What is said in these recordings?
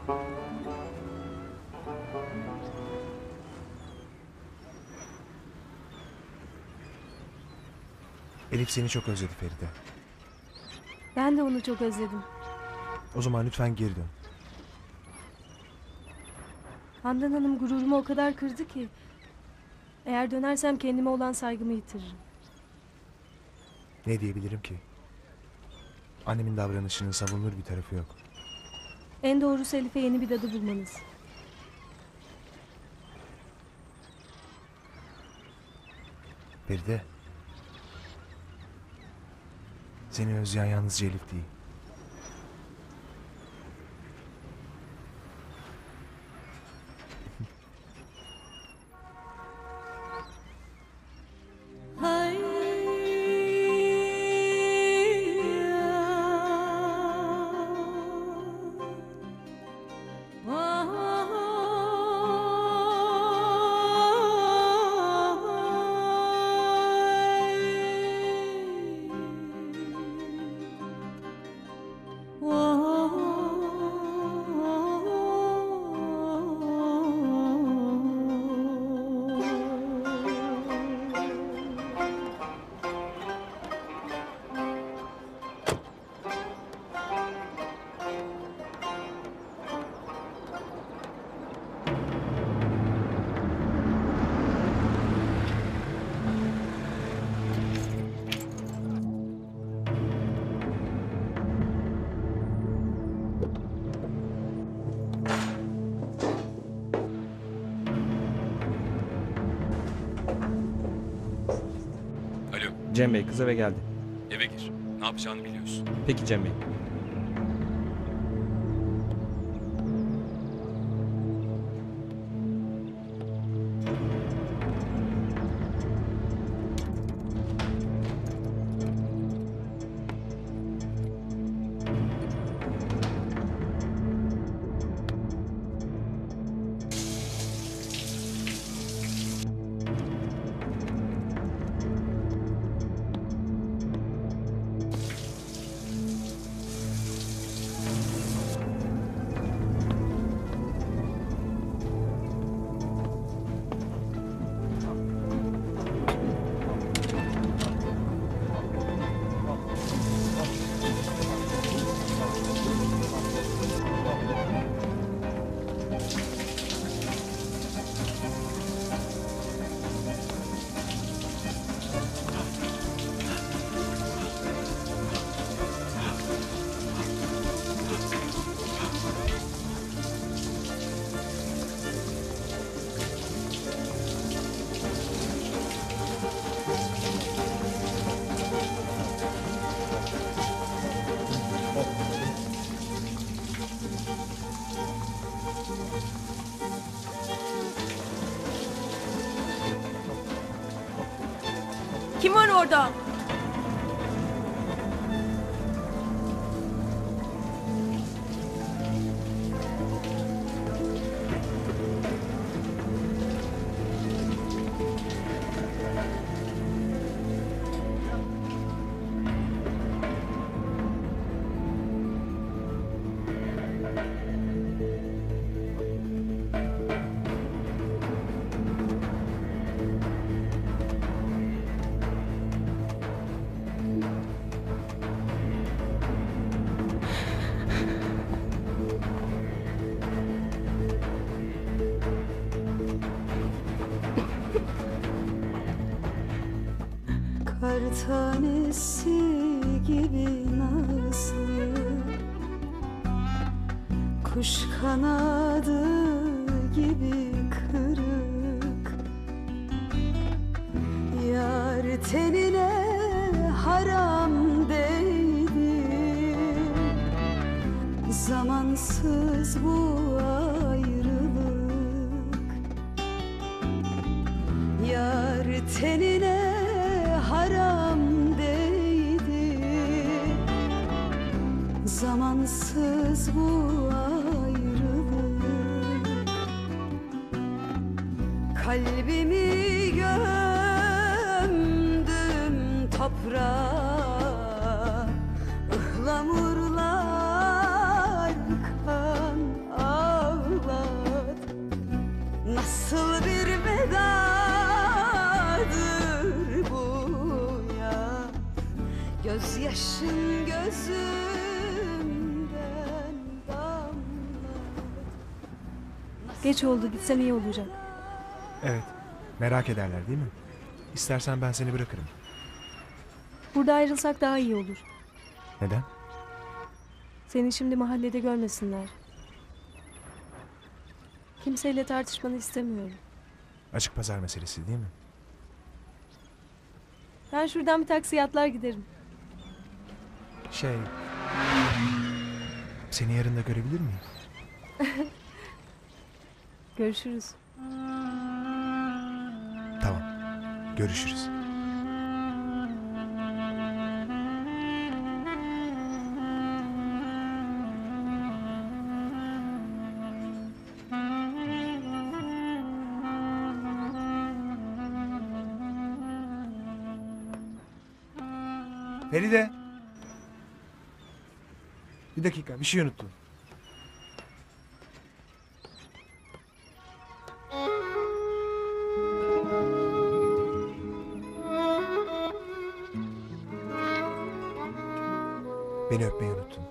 Elif seni çok özledi Feride. Ben de onu çok özledim. O zaman lütfen geri dön. Handan Hanım gururumu o kadar kırdı ki... Eğer dönersem kendime olan saygımı yitiririm. Ne diyebilirim ki? Annemin davranışının savunulur bir tarafı yok. En doğrusu Elif'e yeni bir dadı bulmanız. Feride. Seni özleyen yalnızca Elif değil. Cem Bey, kız eve geldi. Eve gir. Ne yapacağını biliyorsun. Peki Cem Bey. Kim var orada? Kar tanesi gibi nazlı, kuş kanadı gibi kırık. Yar tenine haram değdi, zamansız bu ayrılık. Yar tenine haram değdi, zamansız bu ayrılık. Kalbimi gömdüm toprağa, ıhlamurlar kan Geç oldu, gitsem iyi olacak. Evet. Merak ederler değil mi? İstersen ben seni bırakırım. Burada ayrılsak daha iyi olur. Neden? Seni şimdi mahallede görmesinler. Kimseyle tartışmanı istemiyorum. Açık pazar meselesi değil mi? Ben şuradan bir taksiye atlar giderim. Seni yarın da görebilir miyim? Görüşürüz. Tamam. Görüşürüz. Feride. Bir dakika, bir şey unuttum. Beni öpmeyi unuttun.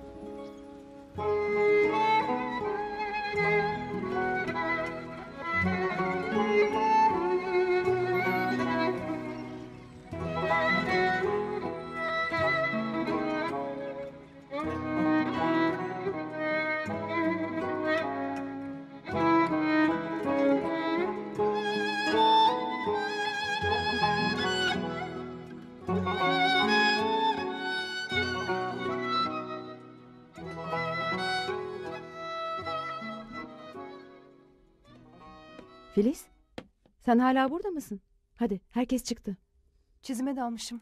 Filiz, sen hala burada mısın? Hadi, herkes çıktı. Çizime dalmışım.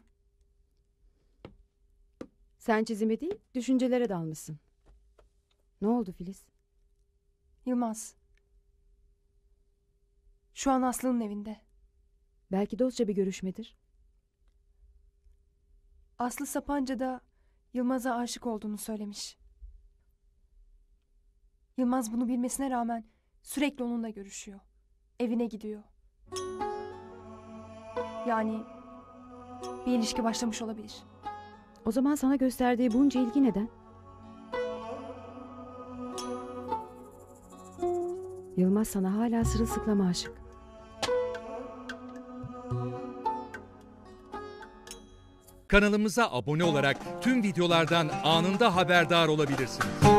Sen çizime değil, düşüncelere dalmışsın. Ne oldu Filiz? Yılmaz. Şu an Aslı'nın evinde. Belki dostça bir görüşmedir. Aslı Sapanca'da Yılmaz'a aşık olduğunu söylemiş. Yılmaz bunu bilmesine rağmen sürekli onunla görüşüyor. Evine gidiyor. Yani bir ilişki başlamış olabilir. O zaman sana gösterdiği bunca ilgi neden? Yılmaz sana hala sırılsıklam aşık. Kanalımıza abone olarak tüm videolardan anında haberdar olabilirsiniz.